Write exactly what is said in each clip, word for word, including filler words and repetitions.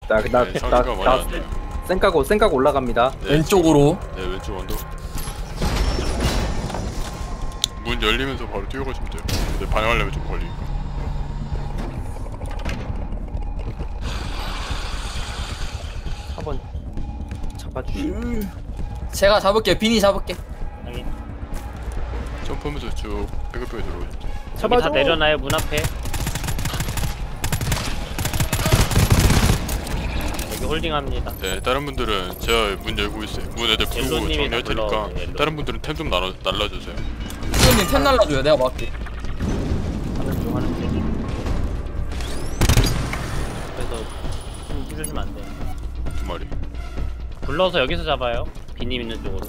나나 네, 나 상대가 많이 나 안 돼요. 쌩까고 쌩까고 올라갑니다. 네, 왼쪽으로. 네, 왼쪽 언덕. 문 열리면서 바로 뛰어가시면 돼요. 근데 반응하려면 좀 걸리니까. 사 번 잡아주시. 제가 잡을게. 비니 잡을게. 여기 점프하면서 쭉 뺑글뺑글 들어오시면 돼요. 여기 다 내려놔요 문 앞에. 여기 홀딩합니다. 네, 다른 분들은 제가 문 열고 있어요. 문 애들 부르고 옐로님이 정리할 다 테니까 불러와요, 옐로. 다른 분들은 템 좀 날라주세요. 수현님 템 날라줘요. 내가 막을게. 하는 중 하는 중. 그래서 좀 해주시면 안 돼. 두 마리. 불러서 여기서 잡아요. 비님 있는 쪽으로.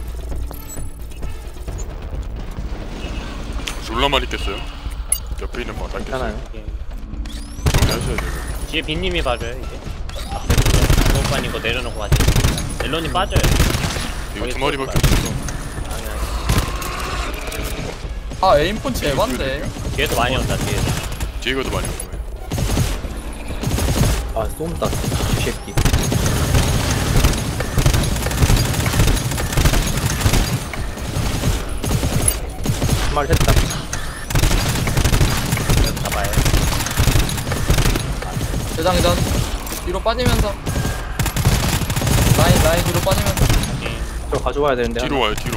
졸라 많이 깼어요. 옆에 있는 거 다 깼어요. 괜찮아요. 여기. 정리하셔야 돼요. 뒤에 빈님이 봐줘요 이제. 앞에 보고 오빠님 이거 내려놓고 가지. 멜론이 빠져요. 이거 두 마리밖에 없어서. 당연하지. 아 에임폰치 에반데. 뒤에도 많이 온다 뒤에도. 뒤에 가도 많이 올 거예요. 아 쏜다. 이 새끼. 한 마리 했다. 여기 잡아요. 대장전. 뒤로 빠지면서. 라인 라인 뒤로 빠지면서. 여기. 저 가져와야 되는데. 뒤로 와요, 뒤로.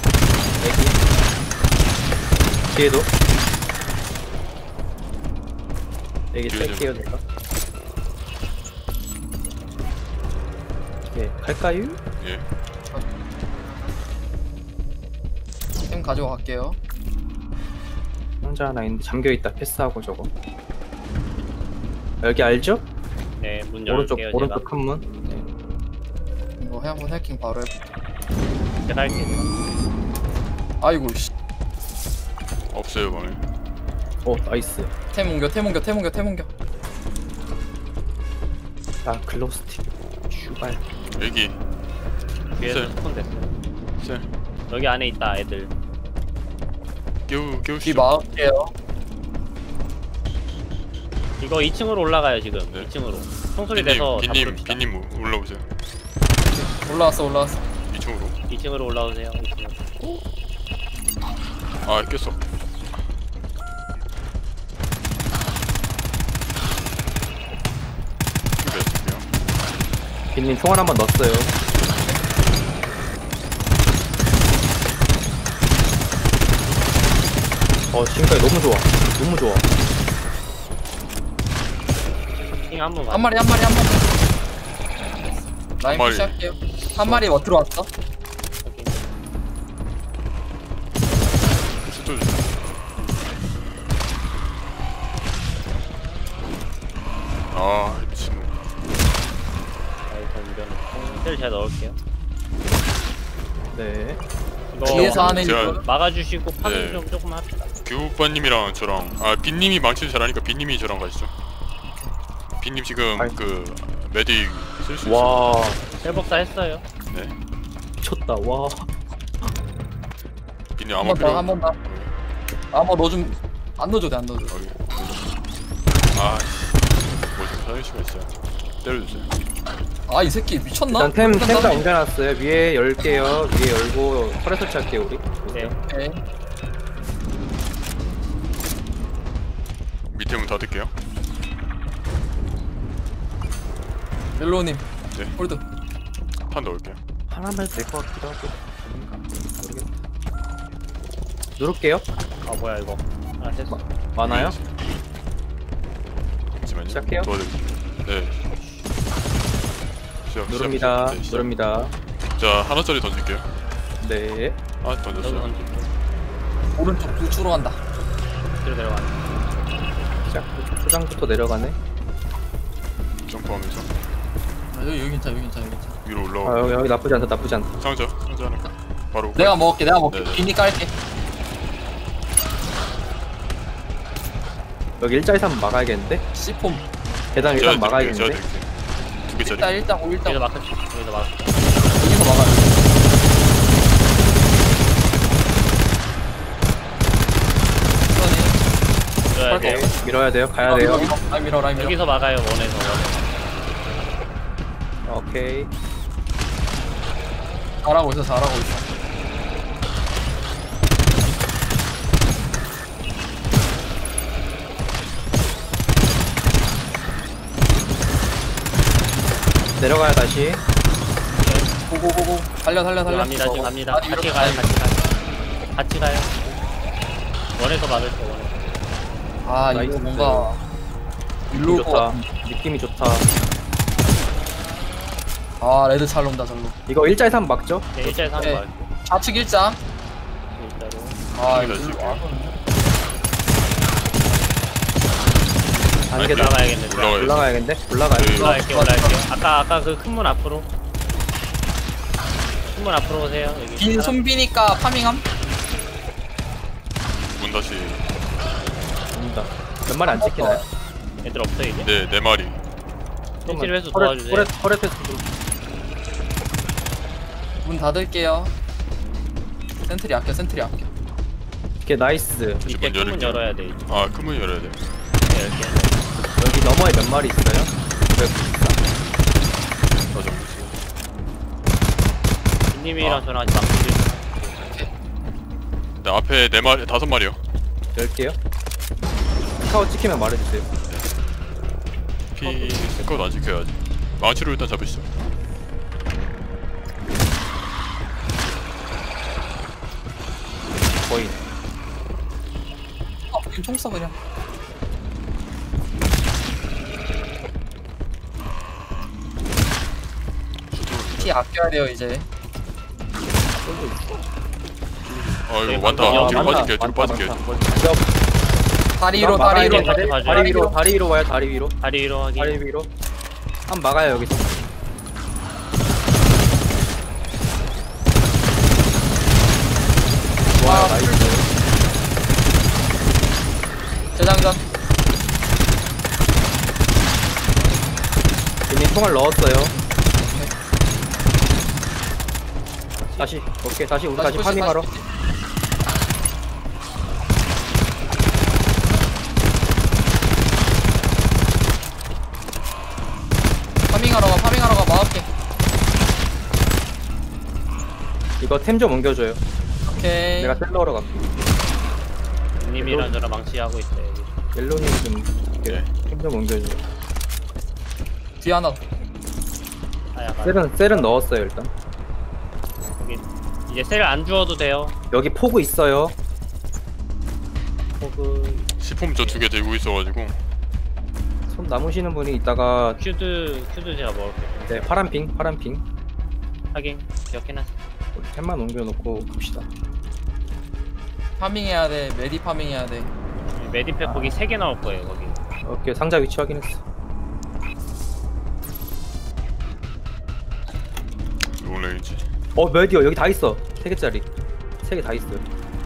여기. 뒤에도. 여기 뒤에 뺄게요 내가. 예, 갈까요? 예. 템 가지고 갈게요. 상자 하나 있는데 잠겨있다. 패스하고 저거. 여기 알죠? 네, 문 오른쪽 열게요 제가. 오른쪽 큰 문. 네. 이거 한번 해킹 바로 해볼게. 제가 할게요. 아이고 씨. 없어요, 방에. 오 나이스. 템 옮겨 템 옮겨 템 옮겨 템 옮겨. 아 글로우 스틱. 슈발. 여기. 뒤에서 셀. 스폰 됐어요. 셀. 여기 안에 있다 애들. 깨우, 뒤 깨우시죠. 막을게요. 이거 이 층으로 올라가요 지금. 네. 이 층으로. 총소리 빈님, 내서 다 빈님, 부릅시다. 빈님 올라오세요. 올라왔어 올라왔어. 이 층으로. 이 층으로 올라오세요. 이 층으로. 아, 깼어. 깼을게요. 빈님 총알 한번 넣었어요. 어 지금까지 너무 좋아. 너무 좋아. 킹 한번 한 마리 한 마리 한 마리. 라인 마리. 푸시할게요. 한 마리 뭐 들어왔어? 숫돌 주세요. 아, 미친놈. 일단 옮겨놓고 셀 제가 넣을게요. 네. 이거 뒤에서 하는 제가- 이거. 막아주시고 파밍 네. 좀 조금 합시다. 교우빠님이랑 저랑, 아, 빈님이 망치를 잘하니까 빈님이 저랑 가시죠. 빈님 지금 아이. 그 메딕 쓸 수 있어요. 와 셀복사 했어요. 네. 미쳤다. 와. 빈님 한 아마 번 더 필요. 한 번 더. 아마 너 좀 안 넣어줘 돼 안 넣어줘. 여기. 아, 뭐 지금 사실 수가 있어요. 때려주세요. 아 이 새끼 미쳤나? 일단 템 템 다 미쳤나? 옮겨놨어요. 위에 열게요. 위에 열고 털에 설치할게요 우리. 네. 오케이. 밑에 문 닫을게요. 멜로우님. 네. 홀드. 탄 넣을게요. 하나만 될 것 같기도 하고. 아닌가? 모르겠다. 누를게요. 아 뭐야 이거. 아 됐어. 많아요? 잠시만요. 시작해요? 도와드릴게요. 네. 시작, 누릅니다. 시작, 네, 시작. 누릅니다. 자, 하나짜리 던질게요. 네. 아, 여기 던졌어요. 던질게. 오른쪽 우측으로 간다. 뒤로 내려가. 시작. 초장부터 내려가네. 점프하면서 아, 여기 여기 괜찮아 여기 괜찮아 여기 괜찮아. 위로 아 올라오고. 여기, 여기 나쁘지 않다. 나쁘지 않다. 상자, 상자 하나. 바로. 내가 먹을게 내가 먹을게. 네네. 비니 깔게. 여기 일자이삼 막아야겠는데? 씨폼. 계단 제가 일단 드릴게요, 제가 막아야겠는데? 드릴게요. 두 개짜리. 일단 일단 오 일단 여기서 막읍시다. 여기서 막읍시다. 여기서 막아요. 천천히. 밀어야 오케이. 돼요. 밀어야 돼요. 가야 밀어, 돼요. 밀어, 밀어. 라인 밀어 라인 밀어. 여기서 막아요 원에서 원에서. 오케이. 잘하고 있어 잘하고 있어. 내려가요 다시. 고고고고 달려 달려 달려. 갑니다 지금 갑니다. 아니, 같이 이렇게 가요 아니, 같이 가요. 같이 가요. 원에서 막을 때 원에서. 아 나이스. 이거 뭔가 일로 느낌이 올것 좋다. 같은데. 느낌이 좋다. 아 레드 잘 논다 절로. 이거 일자에서 한번 막죠? 네, 일자에서 네. 한번 막을게요. 좌측 일자. 일자로. 아 여기다 이거 지금. 아, 단계 아니, 나 올라가야겠는데. 올라가야지. 올라가야겠네. 올라가요. 네. 올라갈게요 올라갈게요. 아까 아까 그 큰 문 앞으로. 큰 문 앞으로 오세요. 여기. 빈 손비니까 파밍함. 문 다시. 옵니다. 몇 마리 안 찍히나요? 애들 없어 이제. 네, 네 마리. 펜칠 회수 터렛, 도와주세요. 터렛, 터렛 회수 좀. 문 닫을게요. 센트리 아껴 센트리 아껴. 오케이 나이스. 다시 이때 문 큰 문 열을게요. 열어야 돼. 이제. 아, 큰 문 열어야 돼. 네, 이렇게. 여기 너머에 몇 마리 있어요? 왜 맞아. 님이랑 아. 저랑 아직 막히지. 네, 앞에 네 마리, 다섯 마리요. 열게요? 스카우 찍히면 말해주세요. 피 스쿼드 안 지켜야지. 망치로 일단 잡으시죠. 거의. 어, 지금 총 써 그냥. 피 아껴야 돼요 이제. 아, 네, 이거 완다. 아, 뒤로 많다, 빠질게요. 뒤로 많다, 빠질게요. 많다. 다리 위로 막아야 다리 위로 돼, 다리- 다리, 다리 다리 위로 다리 위로 와요. 다리 위로. 다리 위로 하기. 다리 위로. 한 막아요 여기서. 와 아, 나이스. 재장전. 이미 총알 넣었어요. 다시 오케이 다시 우리 다시 푸시, 파밍하러. 푸시. 파밍하러 가 파밍하러 가 막을게. 이거 템 좀 옮겨줘요. 오케이. 내가 셀러러 갈게. 님이랑 저랑 망치하고 있어요. 여기. 옐로님 좀 네. 템 좀 옮겨줘요. 뒤 하나. 하야가. 셀은 셀은 넣었어요 일단. 여기. 이제 셀 안 주워도 돼요. 여기 포구 있어요. 포그 시폼 저 두 개 들고 있어가지고. 손 남으시는 분이 이따가 큐드 큐드 제가 먹을게요. 네 파란 핑 파란 핑 하긴 기억해놨어. 템만 옮겨놓고 갑시다. 파밍해야 돼. 메디 파밍해야 돼. 메디팩 아. 거기 세 개 나올 거예요 거기. 오케이 상자 위치 확인했어. 롱레인지. 어 메디어 여기 다 있어. 세 개짜리. 세 개 다 있어요.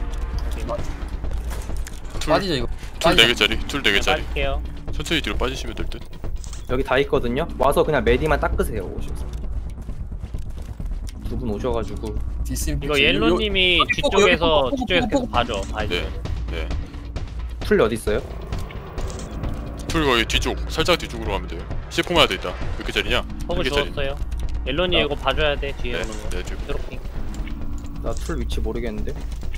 툴, 빠지죠 이거. 툴 네 빠지죠. 개짜리. 툴 네 개짜리. 빠질게요. 천천히 뒤로 빠지시면 될 듯. 여기 다 있거든요. 와서 그냥 메디만 닦으세요 오셔서. 두 분 오셔가지고 디스임 이거 피치. 옐로님이 여기 포고, 뒤쪽에서 여기 포고, 뒤쪽에서 포고, 계속 봐줘. 봐줘. 네. 네. 툴 어디 있어요? 툴 거기 뒤쪽, 살짝 뒤쪽으로 가면 돼요. 시폼 하나 더 있다. 몇 개짜리냐? 포그 한 개짜리. 주웠어요. 옐로님 아. 이거 봐줘야 돼 뒤에 네, 오는 거. 네, 뒤로. 드로핑. 나 툴 위치 모르겠는데.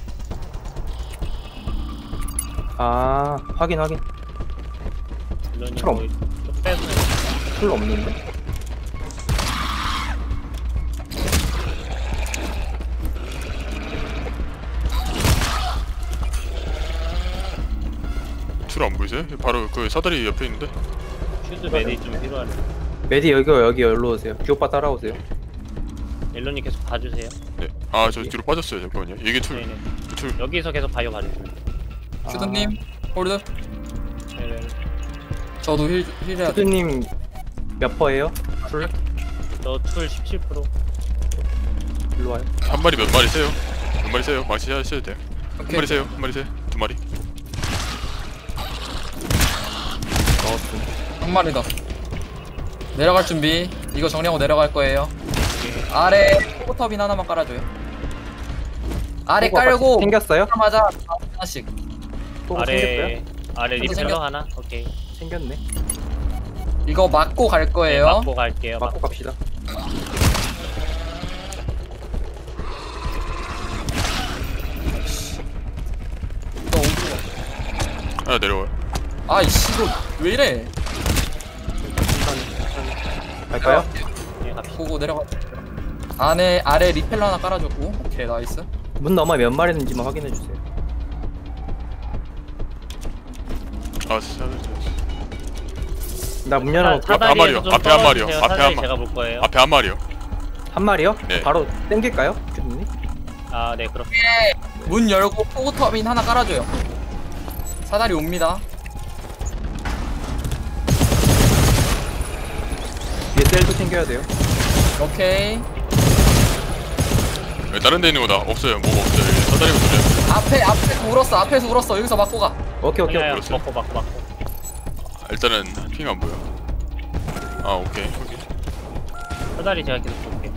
아 확인 확인. 옐로님 처럼. 거기 좀 빼서. 툴 없는데? 툴 안 보이세요? 바로 그 사다리 옆에 있는데. 큐드 메디 좀 필요하네. 메디 여기 여기 여기로 오세요. 귀오빠 따라오세요. 옐로님 계속 봐주세요. 네. 아, 저 뒤로 빠졌어요. 잠깐만요. 이게 툴. 네네. 툴. 여기서 계속 바이오 봐주세요. 슈드님 홀드. 네네. 저도 힐 힐해야 돼. 푸드님 몇 퍼예요? 툴 저툴 십칠 퍼센트. 일로 와요. 한 마리 몇 마리 세요? 몇 마리 세요? 망치 하셔도 돼요. 한 오케이. 마리 세요. 한 마리 세. 두 마리. 넣었음. 한 마리 더. 내려갈 준비. 이거 정리하고 내려갈 거예요. 아래 포터빈 하나만 깔아줘요. 아래 포구가 깔고 생겼어요? 하자마자 하나씩. 포구 생겼어요? 아래 아래 생겼- 리펠러 하나. 오케이. 생겼네. 이거 맞고 갈 네, 거예요. 맞고 갈게요. 맞고 갑시다. 너 어디야? 하나 내려와요. 아이씨 이거 왜 이래? 갈까요? 네, 갑시다. 보고 내려가. 안에 아래 리펠러 하나 깔아줬고. 오케이 나이스. 문 너머 몇 마리 있는지만 확인해 주세요. 아 진짜. 나 문 열어놓고 사- 한 마리요. 앞에 한 마리요. 앞에 한 사다리 마- 제가 볼 거예요. 앞에 한 마리요. 한 마리요? 네. 바로 땡길까요? 큐님? 아, 네, 그럼. 문 열고 포고터빈 하나 깔아줘요. 사다리 옵니다. 뒤에 셀도 챙겨야 돼요. 오케이. 네, 다른 데 있는 거다. 없어요. 뭐가 없어요. 여기 사다리가 돌려요. 앞에 앞에서 울었어. 앞에서 울었어. 여기서 맞고 가. 오케이 오케이. 아니야, 그렇어요. 맞고, 맞고, 맞고. 일단은 핑 안 보여. 아 오케이. 오케이. 사다리 제가 계속 볼게요.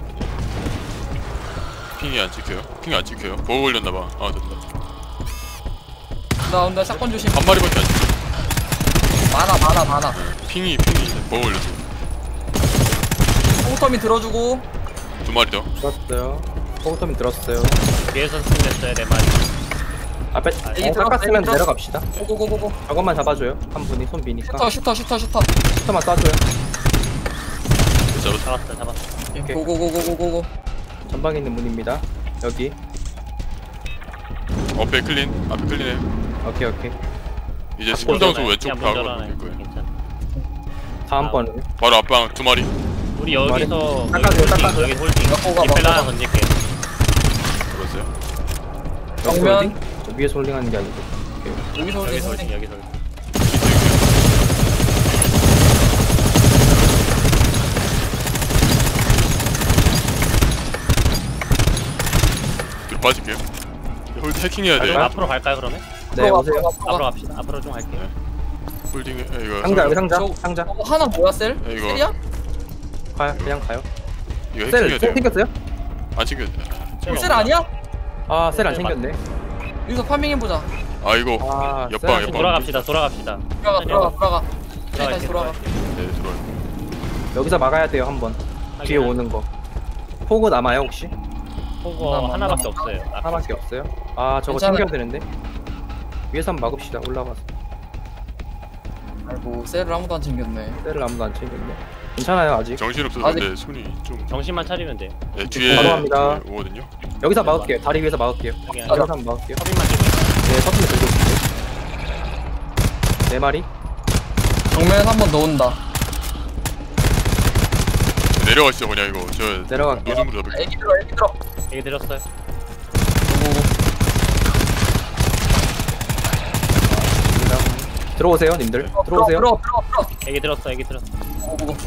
핑이 안 찍혀요. 핑이 안 찍혀요. 뭐 걸렸나봐. 아 됐다. 나 온다. 샷건 조심. 한 마리밖에 안 찍혀. 많아 많아 많아. 핑이 핑이 뭐 걸렸어. 포고터빈 들어주고. 두 마리 더. 들었어요. 포그터민 들었어요. 뒤에서 승됐어요, 네 마리. 앞에 여기 어, 들었어, 깎았으면 여기 들었어. 내려갑시다. 고고고고고. 저것만 잡아줘요. 한 분이 손 비니까. 슈터 슈터 슈터 슈터. 슈터만 쏴줘요. 잡았어. 잡았어, 잡았어. 오케이. 고고고고고고. 전방에 있는 문입니다. 여기. 앞에 클린. 앞에 클린해. 오케이 오케이. 이제 스쿨장소 그냥 왼쪽 문 방으로 열어놔요. 돌릴 거예요. 괜찮아. 다음번은 바로 앞방 두 마리. 우리 여기서 닦아줘요, 여기 닦아줘요. 여기 홀딩. 먹고 가, 리펠 먹고 하나 가. 던질게요. 들었어요. 여기 정면. 홀딩? 저 위에서 홀딩하는 게 아니고. 오케이. 여기서 여기 올리고. 홀딩, 여기 홀딩. 뒤로 빠질게요. 홀딩 해킹해야 아, 돼. 그럼 앞으로 갈까요, 그러면? 네 들어가, 오세요. 들어가, 들어가. 앞으로 갑시다. 앞으로 좀 갈게요. 홀딩 해 이거. 상자 여기 상자 저- 상자. 어, 하나 뭐야 셀? 야, 이거. 셀이야? 가요 그냥 가요. 이거 셀 해킹해야 셀 돼요. 챙겼어요? 안 챙겨. 셀 아니야? 아 셀 안 셀 챙겼네. 여기서 파밍해 보자. 아 이거 아 옆방, 셀 안 옆방. 돌아갑시다, 돌아갑시다. 들어가 들어가 들어가. 들어갈게요, 다시 돌아가. 들어갈게요. 네 들어요. 챙- 여기서 막아야 돼요 한 번. 뒤에 확인하고. 오는 거. 포그 남아요 혹시? 포고 남아, 하나밖에 남아. 없어요. 아, 하나밖에 없어요? 아 저거 괜찮아요. 챙겨야 되는데. 위에서 한번 막읍시다. 올라가서. 아이고 셀을 아무도 안 챙겼네. 셀을 아무도 안 챙겼네. 괜찮아요 아직. 정신 없어서 아직- 근데 손이 좀. 정신만 차리면 돼요. 네, 뒤에 바로 갑니다. 네, 오거든요. 여기서 막을게요. 다리 위에서 막을게요. 여기 아, 여기서 한번 막을게요. 서빙만 좀. 네 서핑 들고 있을게요. 네 마리. 정면에서 한 번 더 온다. 내려가시죠 그냥 이거. 저 내려갈게요. 노즘으로 잡을게요. 애기 들어 애기 들어. 얘기 들었어요. 고고고. 들어오세요 님들. 들어오세요. 들어 들어 들어. 얘기 들었어, 얘기 들었어. 고고고.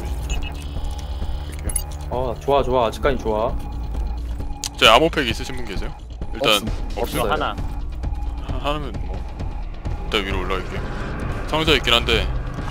어 좋아 좋아 아직까지 좋아. 제 암호팩 있으신 분 계세요? 일단 없음. 없어요. 없어요. 이거 하나. 하- 하나면 뭐 일단 위로 올라갈게요. 상자 있긴 한데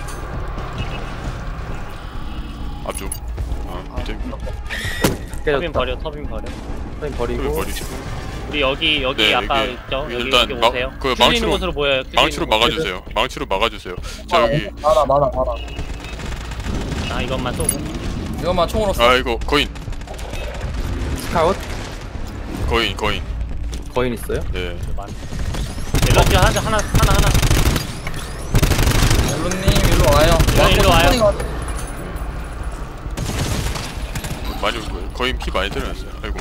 앞쪽. 아 밑에 터빈 깨졌다. 버려, 터빈 버려. 서핑 그 버리고. 버리시고. 우리 여기 여기 네, 아까 여기- 있죠? 여기 일단 여기 마- 오세요. 그 뚫리는 망치로- 곳으로 보여요. 뚫리는 망치로 곳. 막아주세요. 망치로 막아주세요. 자 여기 많아 많아 많아. 아 이것만 쏘고. 이것만 총으로 쏴. 아 이거 거인 스카웃 거인 거인. 거인 있어요? 네. 만. 멜론지 하나 하나 하나 하나. 멜로님 일로 와요. 네, 일로 와요. 천천히 가. 많이 올 거예요. 거인 피 많이 때려놨어요. 아이고.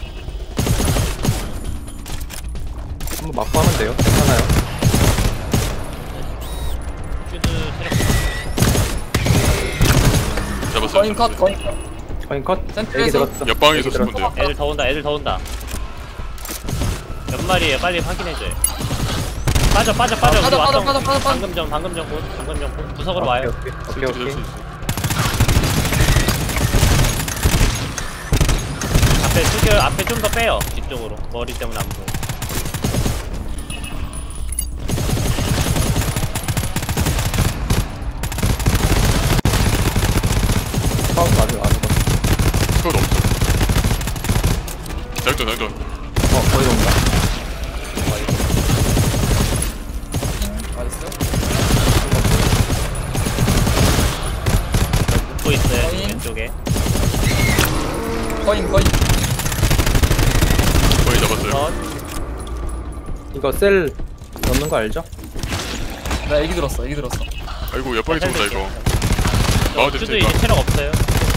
한번 막고 하면 돼요. 괜찮아요. 슈드 체력. 잡았어요. 거인 컷 거인 컷. 거인 컷. 센트에서- 얘기 들었어. 옆방에서 얘기 쏘면 들었어. 돼요. 애들 더 온다. 애들 더 온다. 몇 마리에요? 빨리 확인해줘요. 빠져 빠져 빠져. 아, 빠져, 우리 빠져, 왔던- 빠져, 빠져, 빠져. 방금 전 방금 전 곧, 방금 전 곧. 구석으로 오케이, 와요. 오케이 오케이 쓸 오케이. 수 있어요. 앞에 수결 앞에 좀 더 빼요. 뒤쪽으로. 머리 때문에 안 보여. 스카웃 맞아 안 죽었어. 스쿼드 없어. 장전 장전. 어 거의 온다. 나이스. 개. 거인 거인. 거의 잡았어요. 컷. 이거 셀 넣는 거 알죠? 나 얘기 들었어 얘기 들었어. 아이고 옆방에 들어온다 이거. 쭈도 막아드릴게요. 이제 체력 없어요.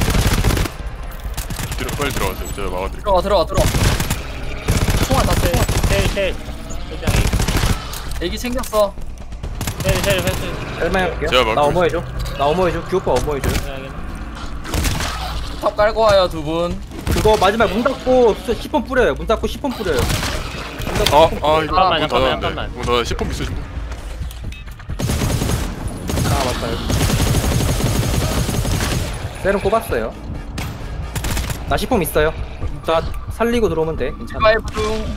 들어 빨리 들어가세요. 제가 막아드릴게요. 들어가 들어가 들어가. 총알 다 쎄. 셀셀 소장이. 애기 챙겼어. 셀셀 회수. 셀만 해볼게요. 제가 나 막고 어머해줘. 나 어머해줘. 규오빠 어머해줘. 탑 깔고 와요 두 분. 그거 마지막 문 닫고 십 번 뿌려요. 문 닫고 십 번 뿌려요. 문 닫고 아, 십 번 아 뿌려요. 이거 잠깐만, 문 잠깐만, 닫았는데. 잠깐만. 문 닫아 십 분 있으신 분. 아 맞다. 여기. 셀은 꼽았어요. 나 십 번 있어요. 자 살리고 들어오면 돼. 괜찮아. 리바이브 중.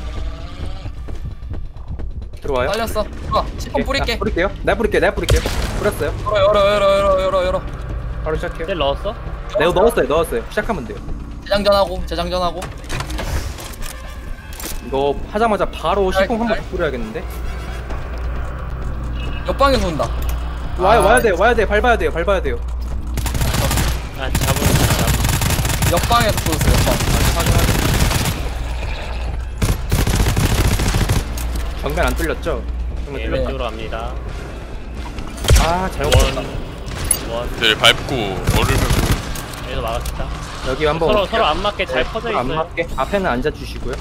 들어와요. 빨렸어. 들어와. 십 번 오케이, 뿌릴게. 자, 뿌릴게요. 내가 뿌릴게. 내가 뿌릴게요. 뿌렸어요. 열어 열어 열어 열어 열어 열어. 바로 시작해요. 셀 넣었어? 내가 넣었어요. 넣었어요. 시작하면 돼요. 재장전하고 재장전하고. 이거 하자마자 바로 잘, 십 번 한번 잘. 뿌려야겠는데. 옆방에서 온다. 와요. 아, 와야 돼요. 와야 돼요. 밟아야 돼요. 밟아야 돼요. 아 잡으면 잡. 옆방에서 쏘였어 옆방. 정면 안 뚫렸죠? 정면 일로 뚫렸다. 쪽으로 갑니다. 아 잘못 봤다. 원. 원. 네 밟고 얼으면 여기서 막았다. 여기 한번 서로 올게요. 서로 안 맞게 잘 네, 퍼져 서로 안 있어요. 맞게 앞에는 앉아주시고요.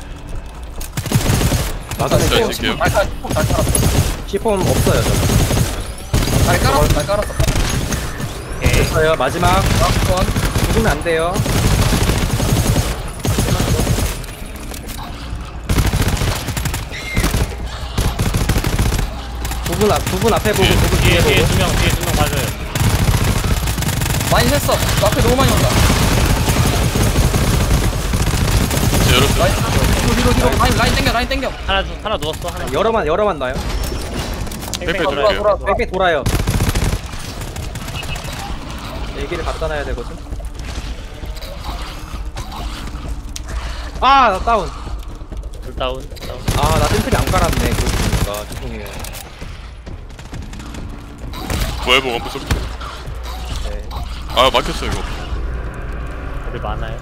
아, 나도 진짜 네, 지금. 잘 깔, 잘 깔았어. 시폼 없어요. 저. 잘 깔았어, 잘 깔았어. 오케이. 됐어요. 마지막 원. 죽으면 안 돼요. 두분 앞, 두분 앞에 보고 뒤에, 두분 뒤에 뒤에 뒤에 보고. 두 명 뒤에 두 명 봐줘요. 많이 샜어. 너 앞에 너무 많이 온다. 제 열었어요. 라인, 뒤로, 뒤로, 뒤로. 라인, 라인 땡겨, 라인 땡겨. 하나 주 하나 누웠어. 하나. 여러만 여러만 나요. 뺑뺑 뺑뺑 돌아, 돌아요. 돌아, 돌아. 뺑뺑 돌아요. 얘기를 갖다 놔야 되거든. 아, 나 다운. 둘 다운. 다운. 아, 나 템플이 안 깔았네. 그러니까 죄송해요. 부활복 한번 써볼게요. 네. 아 막혔어 이거. 우리 많아요.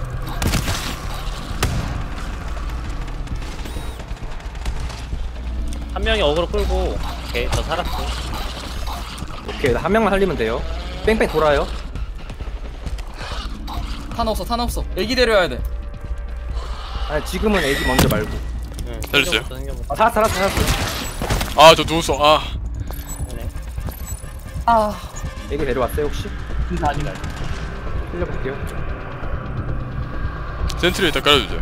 한 명이 어그로 끌고. 오케이 저 살았어. 오케이, 나 한 명만 살리면 돼요. 뺑뺑 돌아요. 탄 없어, 탄 없어. 애기 데려야 돼. 아, 지금은 애기 먼저 말고. 응. 살렸어요? 생겨부터, 생겨부터. 아, 살았어, 살았어, 살았어. 아 저 누웠어. 아 네네. 아, 애기 데려왔어요, 혹시? 아직 아직. 살려볼게요. 센트리 일단 깔아주세요.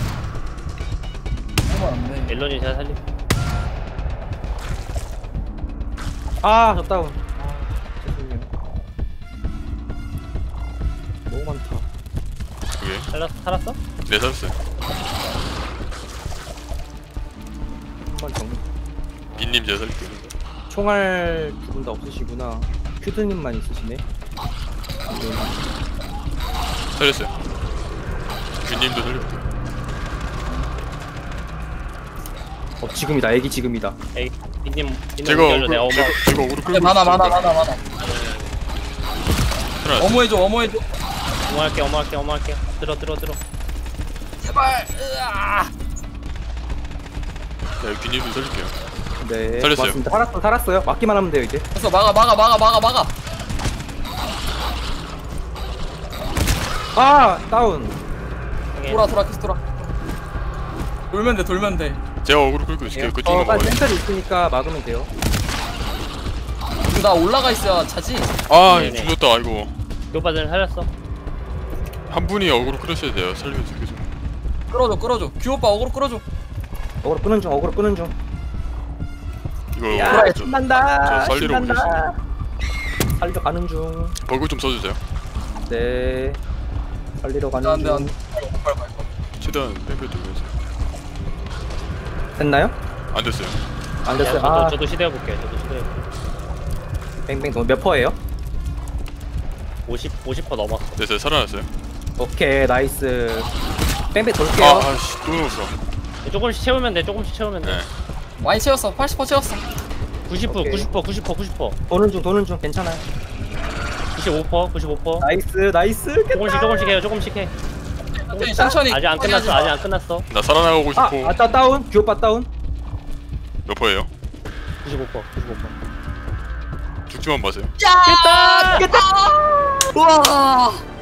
너무 많네. 멜론이 잘 살리. 아, 저 다운. 아, 죄송해요. 너무 많다. 그게. 살았어? 살았어? 네 살았어요. 한번 정리. 빈님 제가 살릴게요. 총알 두 분 다 없으시구나. 큐드님만 있으시네. 살렸어요. 빈님도 살릴게요. 어, 지금이다. 애기 지금이다. 에이 빈님 빈님 제가 연결로 어그로 내가 어머. 제가, 제가 어그로 끌고 많아, 있어요. 많아, 많아, 많아. 하나 어머해줘, 어머해줘. 어머할게 어머할게 어머할게. 들어 들어 들어. 제발. 으아. 네, 빈님도 살릴게요. 네. 살렸어요. 고맙습니다. 살았어, 살았어요. 맞기만 하면 돼요, 이제. 됐어, 막아, 막아, 막아, 막아, 막아. 아, 다운. 돌아, 돌아, 계속 돌아. 돌면 돼, 돌면 돼. 제가 어그로 끌고 있을게요. 그쪽으로 어, 빨리 가요. 센터리 있으니까 막으면 돼요. 이거 나 올라가 있어야 차지. 아 네네. 죽였다. 아이고 그 오빠 전 살렸어. 한 분이 어그로 끌으셔야 돼요. 살려주세요. 계속. 끌어줘, 끌어줘. 규 오빠 어그로 끌어줘. 어그로 끄는 중, 어그로 끄는 중. 이거 야, 저, 신난다. 저 살리러 신난다. 살리러 가는 중. 버그 좀 써주세요. 네. 살리러 가는 안 돼, 안 중. 돼. 빨리, 빨리, 빨리. 최대한 뺑뺑 돌면서. 됐나요? 안 됐어요. 안 야, 됐어요. 저도 아, 저도 시도해볼게요. 저도 시도해볼게요. 뱅뱅 돈 몇 퍼예요? 오십 오십 퍼 넘었어. 됐어요. 살아났어요. 오케이, 나이스. 뱅뱅 돌게요. 아, 아씨 또 넣었어. 조금씩 채우면 돼. 조금씩 채우면 돼. 네. 많이 채웠어. 팔십 퍼센트 채웠어. 구십 퍼 오케이. 구십 퍼 구십 퍼 구십 퍼. 도는 중, 도는 중. 괜찮아요. 구십 구십오 퍼센트 구십오 퍼센트 나이스 나이스 조금씩 조금씩 해요 조금씩 해 천천히 천천히 아직 안 끝났어 아직 안 끝났어 나 살아나가고 아 싶어. 아따 다운 듀오빠 다운 몇 퍼예요? 구십오 퍼센트 구십오 퍼센트 죽지만 마세요. 깼다 깼다 와